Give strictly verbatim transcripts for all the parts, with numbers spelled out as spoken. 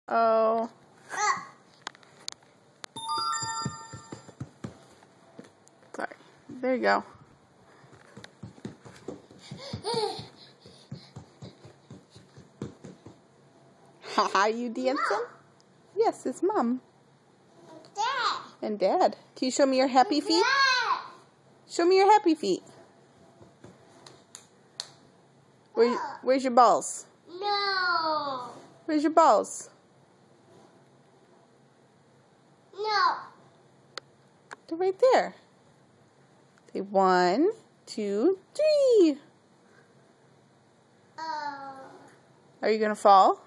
Oh. Sorry. There you go. Haha, you dancing? Mom. Yes, it's Mom. Dad. And Dad. Can you show me your happy feet? Dad. Show me your happy feet. Where, where's your balls? No. Where's your balls? No. They're right there. Say one, two, three. Uh. Are you gonna fall?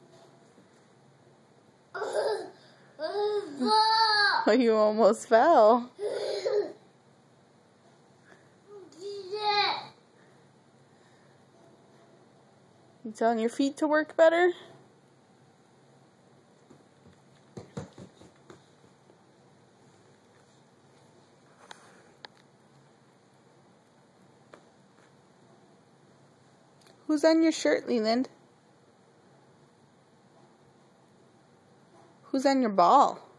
Oh, you almost fell. You telling your feet to work better? Who's on your shirt, Leland? Who's on your ball?